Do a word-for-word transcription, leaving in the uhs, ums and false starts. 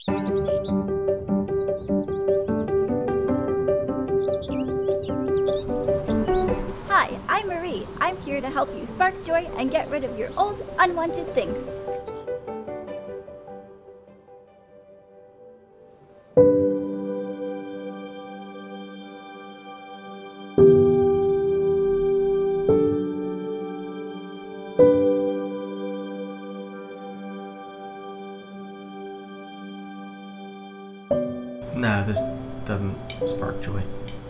Hi, I'm Marie. I'm here to help you spark joy and get rid of your old, unwanted things. No, this doesn't spark joy.